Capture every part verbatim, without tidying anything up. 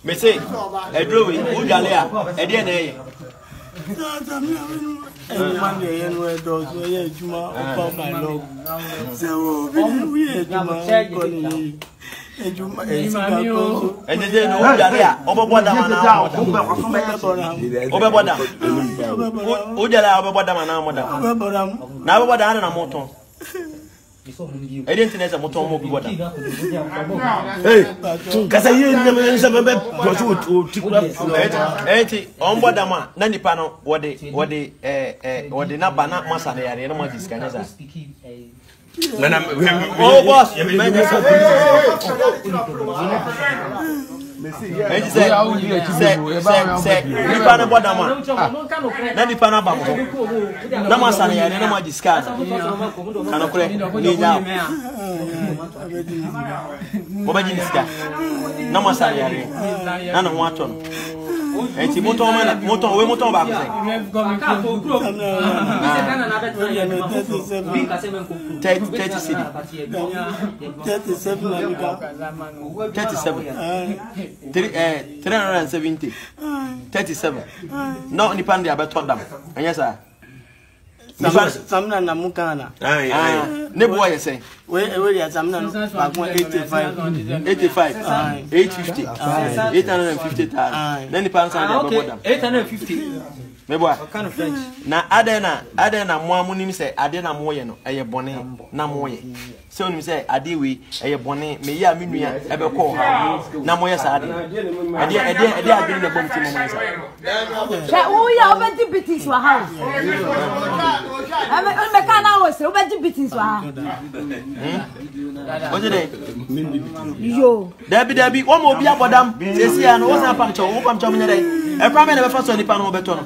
Me say, a drawing, who Galia, a D N A. Monday and where those were Juma about my love. So we had Juma and Juma and then who Galia, over what I'm now, over what I'm who Galia, over what I'm now, now what I'm motor. I didn't know what motor mobile. Hey, because I never never eighty on what the man, Nanny Pano, what the what the eh what the Nabana Massa, they are the animal disconnected. When I'm oh, boss, you say, say, say, you can't about that man. Nanny Panaba, no Massa, they are the animal discarded. And okay, need now. What is that? No Massa, none of one ton. And she motor man, motor, we motor back. thirty city. thirty-seven. thirty-seven. three hundred seventy. thirty-seven. No, Nipan, they are better them. And yes, sir. Samna na mukana. Aye, aye. Ne boy say. We we ya samna back eighty-five. eighty-five. eight fifty. eight hundred fifty thousand. Then the pound sound about them. eight hundred fifty. Me boy. Kind of French. Na adena adena mo amunim say adena mo ye no eye bone na mo ye. So nim say ade we eye bone me ya menua e be call ha na mo ye sa ade. Ade ade ade ade na bom ti mo mo say. She wo ya obedi bitis wa house. Ame on me kana wo say obedi bitis wa ha. What dey? Yo. Dabi dabi wo mo obi abodam. Sesi ya no wo san pam cho wo pam cho me dey. E kwa me na be fa so nipa no beto no.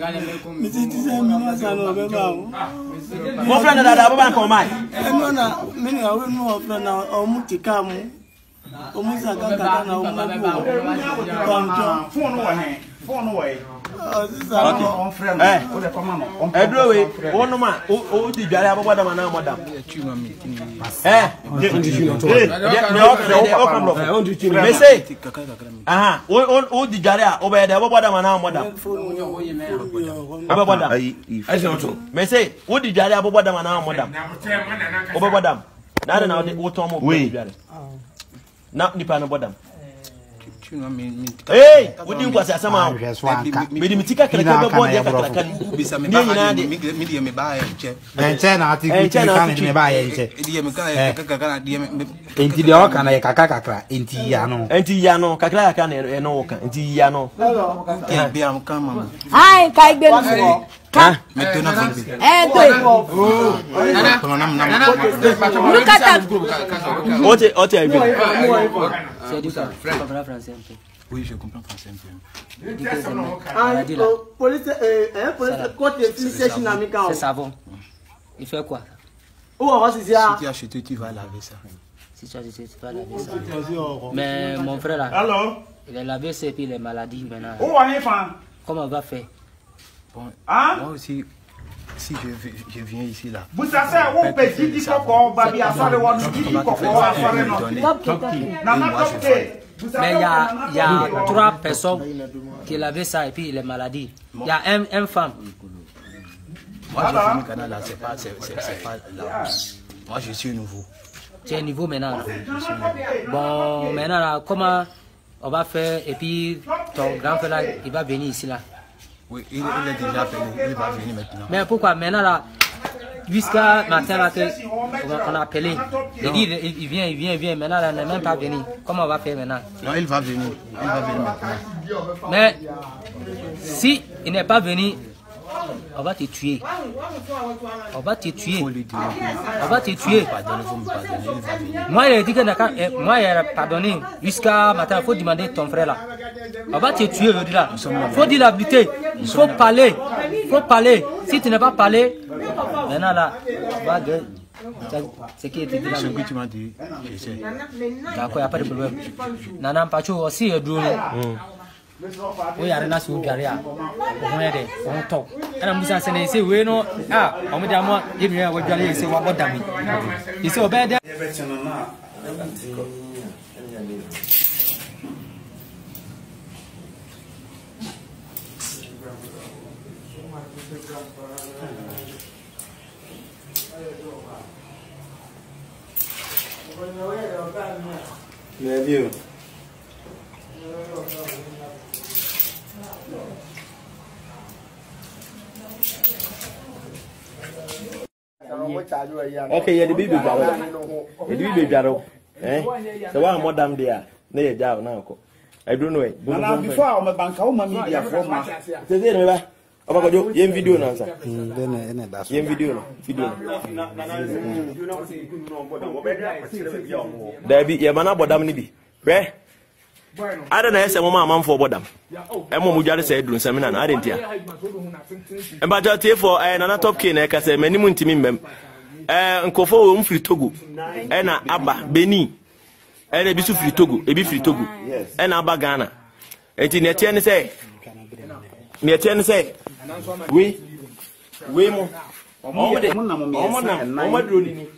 Mo friend da da baba ko mai. No na me na we no friend na o mutika mu. O musa ka ka na o mu. Phone wo he. Phone wo he. On friend. Eh. E dro we wonu ma o di dware ababa da na modam. Eh. Me say. Aha, o o di dware a o be da ababa da na modam. Ababa da. Me say, o di dware ababa da na modam. Ababa da. Na na o to mo be dware. Na nipa no bodam. Hey, what do you want to say? Me di mitika kala kala board ya kala kala. Bisa me ba me me me ba enche. Enche na ati me kan me ba enche. Di me ka kaka kala di me. Enti di o kana ya kaka kaka enti ya no. Enti ya no kakla ya kana e no ka enti ya no. Ke bi am kan mama. Ai kai gbe no. Ha? Me to na vingbe. Eh to. Oh. Nana. Nam nam. Look at that. Ote ote ai bi. C'est du ça. Frère français un peu. Oui, je comprends français un peu. Ah, police euh police côté finition amical. C'est savon. Il fait quoi? Où on va se dire? Si tu as acheté, tu vas laver ça. Si tu as acheté, tu vas laver ça. Mais mon frère là. Alors, il a lavé ses puis les maladies maintenant. Où on est fan? Comment on va faire? Bon, hein? Moi aussi si je, je viens ici là. Vous savez, on peut dire qu'il faut qu'on va bien faire le one qui faut qu'on va faire le mais il y a, il y a trois personnes qui lavaient ça et puis les maladies. Il y a un, un femme. Moi je suis au Canada, c'est pas, c'est, c'est, c'est pas là. Moi je suis nouveau. Tu es nouveau maintenant. Bon, maintenant là, comment on va faire et puis ton grand frère là, il va venir ici là. Oui, il, il est déjà venu, il va venir maintenant. Mais pourquoi maintenant là, jusqu'à matin là, on a appelé, il dit il, il vient, il vient, il vient, maintenant là, il n'est même pas venu. Comment on va faire maintenant? Non, il va venir, il va venir maintenant. Mais si il n'est pas venu, on va te tuer. On va te tuer. On va te tuer. Moi, il a dit que moi, il a pardonné jusqu'à matin. Il faut demander ton frère là. On va te tuer aujourd'hui là. Il faut dire la vérité. Il faut parler. Il faut parler. Si tu n'as pas parlé, maintenant là, on va gueuler. C'est qui était dit là? Ce que tu m'as dit, je sais. D'accord, il n'y a pas de problème. Nana Pacho aussi est drôle. We are not so good. On top. And I'm saying, say, we know. Ah, I'm with them. Give me what you say about them. It's so bad. Love you. Okay, yeah, the baby jaro. The baby jaro. Eh? So why am Madam there? Nay jaro now. I don't know it. Now before I'm a bank, how many media from my about your video now, sir. Then that's Video. Video. There be your man about Damnibi. Where? I don't know, some man for Bodam. And Mujari said, doing seminar, I didn't hear. And but I tell for another top king, I can say many moon to me. And Kofo won't free Togo. And Abba, Beni. And a bit free Togo, a bit free Togo. And Abba Ghana. And in a ten say, near ten say, we, we more. Oma drone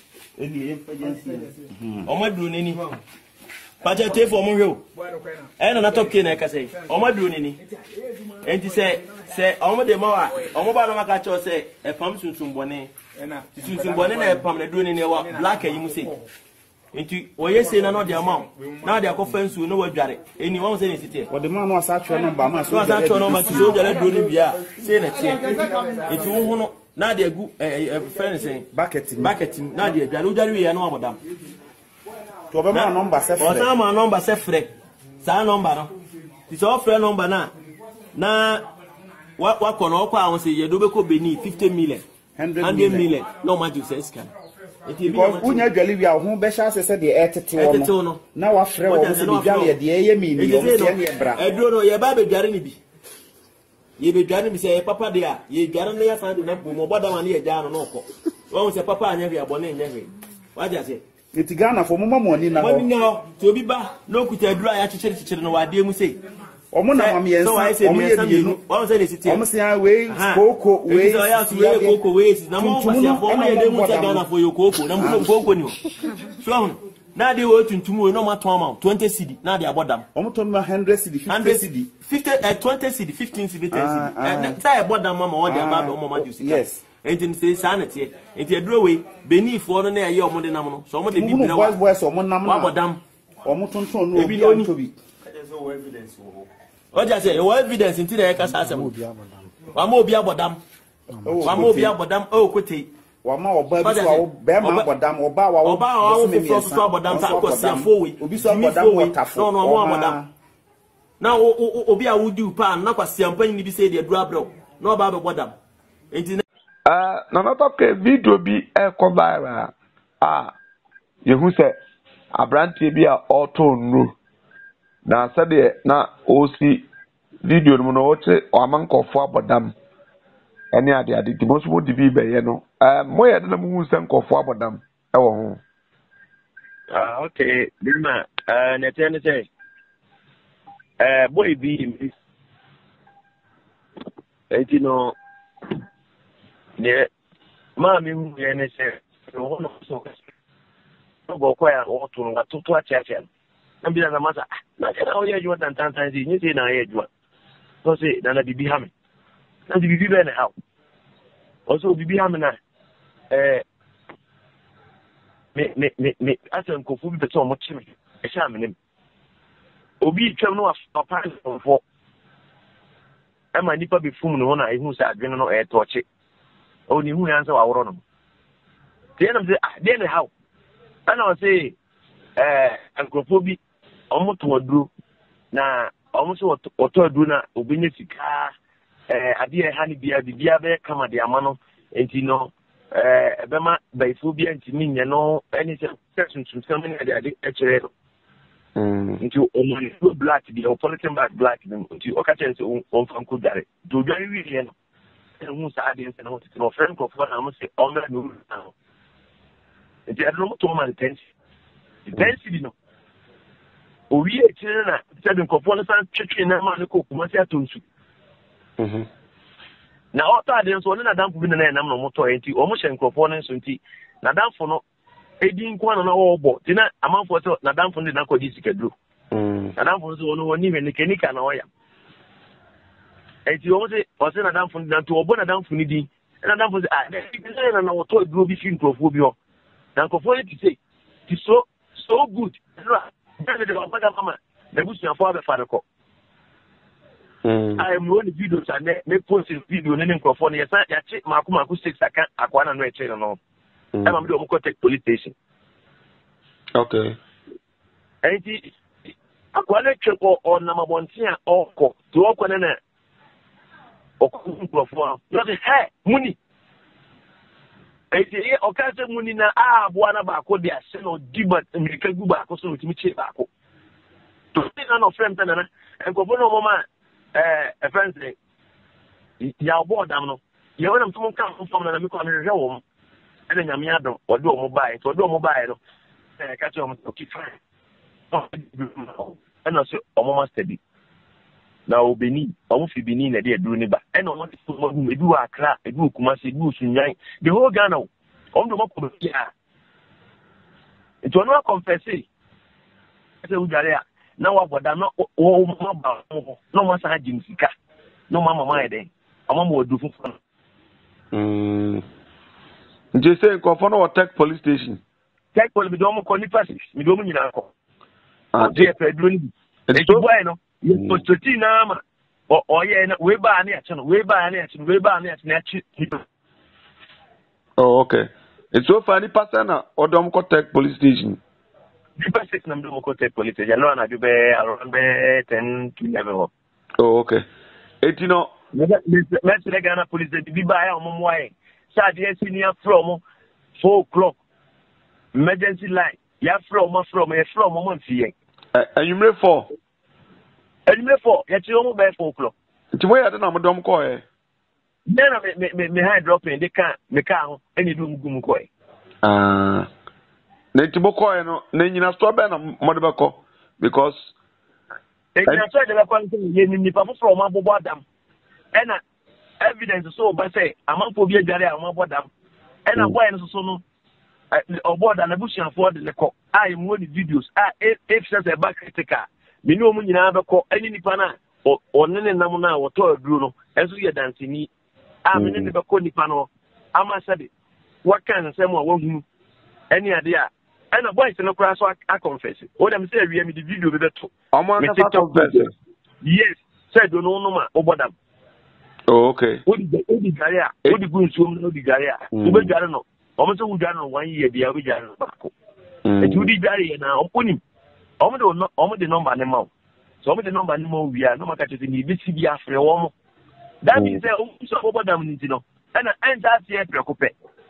Oma drone But I tell for Moro. And another top king, I can say, Oma drone and he say, say, Oma de Moa, Oma Banacacho say, a pump soon some bonnet. Soon bonnet, a pump doing in your black, and you say. Into what you say, not the amount. Now they are conference who know what Jarry. Anyone say anything. What the man was actually number, my so actual number to show that doing Bia. Say that if you want now they are good friend saying bucket, bucket, now they are Jalujari and no madam. To a number, some number, Sefre, some number. It's all friend number now. Now, what what can all pounds say you do go beneath fifty million, hundred million, no matter you say scan. Because unya jolly we are home besha said the attitude no now our friend was the jolly the air me I don't know your baby jarring be ye be jarring me say papa there ye jarring there find the number more than one year down no ko one say papa anya we abone nya what you say it Ghana for mama money now money now to be ba no kuta dura ya chichere chichere no wade mu say omo na mama yen omo ye bienu one say the city omo say we koko we so ya so we koko we na mo kwase afo omo ye dem say Ghana for your koko na mo koko ni o so na dey wo tuntum we no ma ton am twenty cedi na dey abodam omo ton ma one hundred cedi fifty cedi fifty uh, twenty cedi fifteen cedi ten cedi say abodam mama o dey aba omo ma juice yes enti say sanity enti aduro we beni fo no na ye omo de nam no so omo de bi bira boys boys omo nam na abodam omo ton ton no obi an to bi there's no evidence o what you say? Your evidence in the Eka Sassam. Wamo Bia Bodam. Wamo Bia Bodam, oh, Kuti. Wama or Bama Bodam or Bawa or Bawa, Bodam, Tacosia, Foy, Ubisa Bodam, no, no, Madam. Now, Obia would do pan, not a champagne, you say the drabro, no about Bodam. Uh, no, not okay, video be a cobara. Ah, you who say, a brand T B auto no. Na sade na osi video no no wote o amankofo abodam ene ade ade di most would be be no eh moye de na mu nsan kofo abodam e wo ho ah okay bima eh na tene say eh boy bi mi eti no ne ma mi hu ye ne say no no so no go kwa ya o tunu ga tutu a chacha na bi na masa na kana o ye jwa tan tan tan si ni se na ye jwa so se na na bibi ha me na bibi be na ha o so bibi ha me na eh me me me me asan ko fu bi to mo chimi e sha me nem obi twam no papa fo e ma nipa be fum no na e hu sa adwene no e toche o ni hu yan sa wa woro no te na se ah de na ha ana o se eh ankofobi omo to aduro na omo so oto aduro na obenye sika eh ade e ha ni bia bia be kama de amano enti no eh bema baifo bia enti ni nye no eni se section tum ni ade ade e kire no mm enti omo ni black di o politin back black enti o ka chense o fanku dare do dware wi ye no e hu sa ade nse no no friend ko for na mo se o mera no enti ade no to ma tensi tensi di no owi e kire na se bin ko for na san twetwe na ma ne ko kuma se atonsu mhm na ọta ade nso ne na damfo bi na enam no moto enti o mo hye nkrofo no nso nti na damfo no edi nkwa no na wo bo ti na amanfo so na damfo no na kodi sikaduro mm na damfo so wono woni me ne kenika na oya enti o se o se na damfo na to obo na damfo ni din na damfo se ah na na wo to duro bi fi nkrofo bi ho na nkrofo ni ti say ti so so good na na de ba mama na busu afọ abe fa ko mm I am one videos and me post video na nkrofo na yesa ya chi mako mako six aka akwa na no e che no e ma me do mo ko take police station. Okay. Enti akwa na tweko on na mabonti a okọ to okọ na na okọ nkrofo na say hey muni enti e okase muni na a abo na ba ko dia se no dibat America gu ba ko so no timi che ba ko to na no frame na na nkrofo no mama eh a friend say ya obo dam no ye wonam to mon kan fom na me ko na hwe wo e na nyame adom odo o mo bae to odo o mo bae no eh ka che o mo okay fine and also omo master bi na obeni omo fi bini na de aduru ne ba and omo ti so mo edu akra edu kumase edu sunyan the whole Ghana omo do mo ko bi a it was not confessing say u jare a na wa boda no o mo ba no mo sa jim sika no mama ma eden omo mo odu fufu mm je say ko for no tech police station tech police mi do mo ko ni passes mi do mo nyina ko ah je pe duro ni e ti boy no ye postoti na ma o o ye na we ba na ache no we ba na ache no we ba na ache na ache. Oh okay. It's so funny person na odom ko tech police station. The passes na mdo ko tech police station no na do be around be ten to eleven. Oh okay. Eti no me me se Ghana police bi ba ya omo moye sa de senior from four o'clock emergency line ya from from ya from mo mfie and you made four and you made four ya ti omo be four o'clock ti mo ya de na mo dom ko e then me me me high dropping they can me ka ho eni do ngum ko e ah na ti bo ko e no na nyina so be na mo de be ko because e nyina so de be ko ye ni nipa fo from abobo adam ena evidence so ba say amanfo bi adware amabo dam ena boy no so no oboda na bushia for de ko ai mo ni videos ah if says e back critical me ni o mu nyina be ko ani nipa na onene nam na woto aduru no enso ye dance ni ah me ni be ko nipa no ama sabe what kind of same wa hu any ade a ena boys no kura so a confess o dem say wi me di video be beto me confess yes said do no no ma obodam. Oh, okay. Odi odi garia, odi gunsuom no odi garia. Ube gare no. Omo se ugare no one year bia ube gare no bako. E ti odi gare na onim. Omo de omo de number ne ma. So omo de number ne ma wi a no maka tete ni bi si bi afre wo mo. That means say omo so obodam ni ti no. E na enta se e prekope.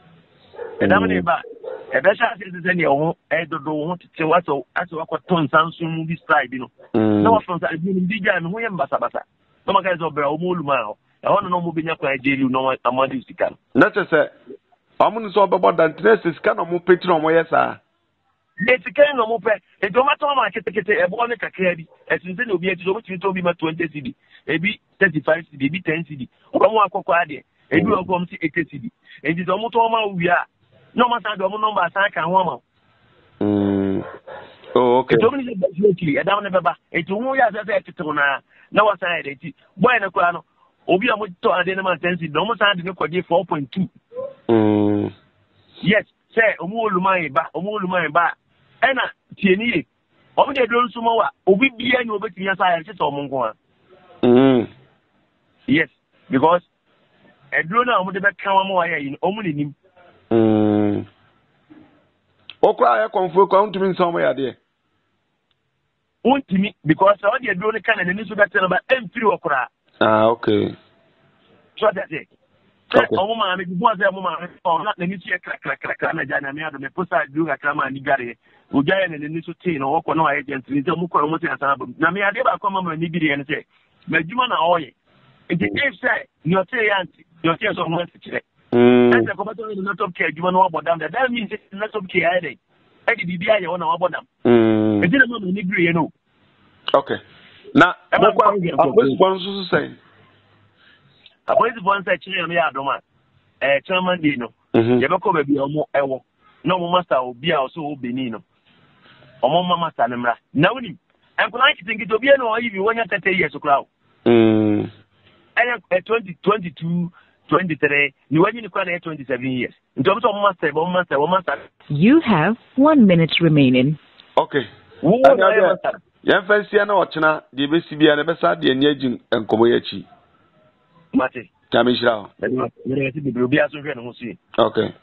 E da me ba. E be sha se se ne ho e dodo ho tete waso aso akwato nsansu bi style bi no. Na wa from sa bi ni gare no ho ye mbasa basa. No maka zo bra omo oluma ho. I want to know moving your Nigeria, no Amadi Sikan. Not to say, I'm going to solve about that. This is kind of more petty on my yes, sir. It's a kind of more pay. It don't matter how much a bonnet a carry, as in the obvious to told me my twenty C D, maybe thirty-five C D, maybe ten C D, or one coquadi, a do a bomb eighty C D. And it's almost all we are. No matter the number, I can woman. Oh, okay. It's only a down never. It's only as I said to now. Now I said it. Why no crano? Obi amu to ade na mantensi no mo san de ne kwade four point two. Mm. Yes, say omu oluman ba, omu oluman ba. E na tieni e. Omu de do nsumo wa, obi bia ni obetimi asa ya se omu nko a. Mm. Yes, because edro na omu de be kan wa mo wa ya yi omu ni nim. Mm. Okwa ya konfo kwa untimi nsomo ya de. Untimi because all the edro ne kan na ni so bete na ba emfiri okra. Ah, okay. So that's it. Okay. Omo ma me bu aza mo ma o na ni tie kra kra kra kra na jana me ado me posa du ga kra ma ni gare. O gaya na ni so tii no woko no agent ni mo ko mo tii asa ba. Na me ade ba ko ma ma ni bi de ne say. Ma juma na oye. It is say ni o tii anti, ni o tii so mo tii kire. Mm. And ko ba to ni na top care juma no abodam. That means na top care ade. E di bibia ye wona abodam. Mm. E di na ma ni bi ye no. Okay. Na mo kwa akwes bon so say. Akwes bon say chire me adoma. Eh chairman dey no. Ye be ko ba bi omo ewo. Na omo master obi a so obeni no. Omo mama master ne mra. Na woni. En ko like think to bi no oyi bi wonya thirty years kura o. Mm. ɛyɛ twenty twenty two twenty three ni wani ni kwa na twenty seven years nti ɔmo sɛ ɔmo master ɔmo master ɔmo master. You have one minute remaining. Okay. wo na yɛ master. Yɛn fɛ nsia na ɔkyena deɛ bɛsi bia na bɛsa deɛ ni agyi nkɔmɔ yɛ akyi. Mate. Kame hyira ho. Mene yɛ ti bebree obi aso hwɛ ne ho so yi. Okay.